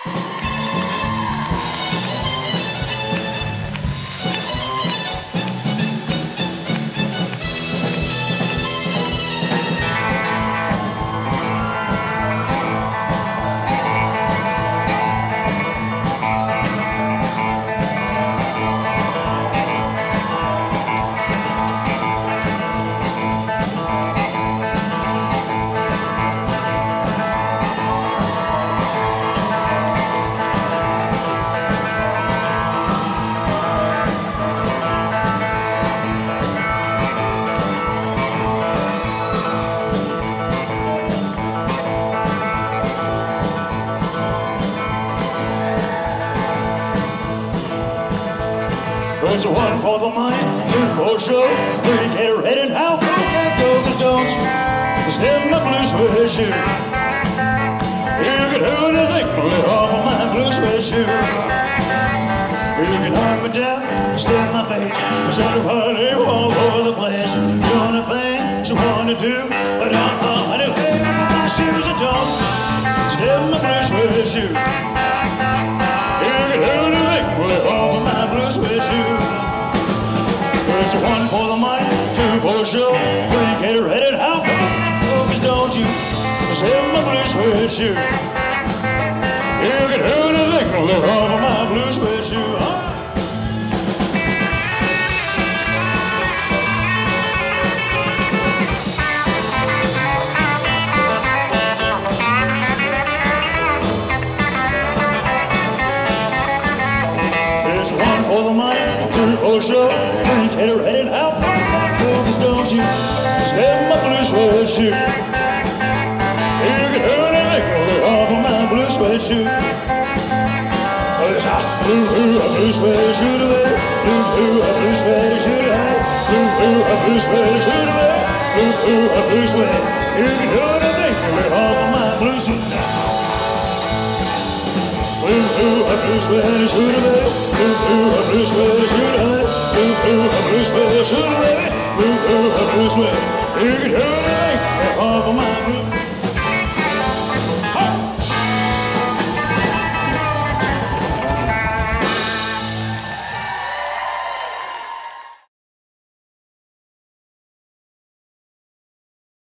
There's one for the money, two for show, three get ready and how I can't go, 'cause don't you step my blue suede shoe. You can do anything but let off of my blue suede shoe. You can knock me down, step my face, set a party all over the place. Doing the things you want to do, but I'm not anyway with my shoes and don't step my blue suede shoe. You can do anything but let off of my blue suede shoe. There's one for the money, two for the show, three get ready and how about 'cause don't you step my blue suede shoe. You can do anything but let off of my blue suede shoe. One for the money, two for the show, three get ready and out. Cause don't you step my blue suede shoe. You can do anything but off of my blue suede shoe. It's a blue suede shoe to me, blue suede shoe to me, blue suede shoe to me, blue suede. You can do anything but off of my blue suede. Blue suede shoe to me, blue suede shoe to me, blue suede shoe to me, blue suede. You can do anything off of my blue.